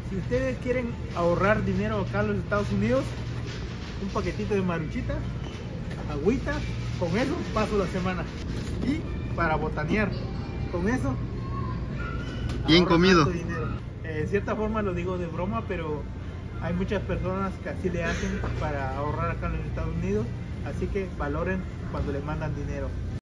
Si ustedes quieren ahorrar dinero acá en los Estados Unidos, un paquetito de maruchita, agüita, con eso paso la semana. Y para botanear, con eso bien ahorras comido. harto dinero. De cierta forma lo digo de broma, pero hay muchas personas que así le hacen para ahorrar acá en los Estados Unidos, así que valoren cuando les mandan dinero.